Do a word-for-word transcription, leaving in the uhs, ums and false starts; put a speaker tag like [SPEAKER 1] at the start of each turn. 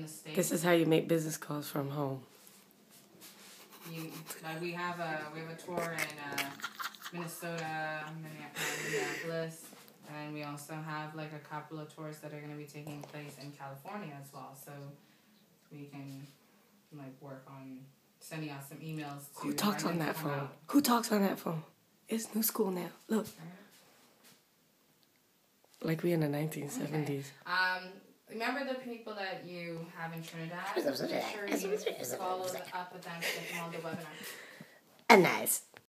[SPEAKER 1] in the States.
[SPEAKER 2] This is how you make business calls from home.
[SPEAKER 1] You, like we have a we have a tour in uh, Minnesota, Minneapolis, and we also have like a couple of tours that are going to be taking place in California as well. So we can like work on sending out some emails. To
[SPEAKER 2] Who talks on that phone? Out. Who talks on that phone? It's new school now. Look. Like we in the nineteen seventies.
[SPEAKER 1] Okay. Um, remember the people that you have in Trinidad? Make sure you follow up with them to get them on the webinar.
[SPEAKER 2] And nice.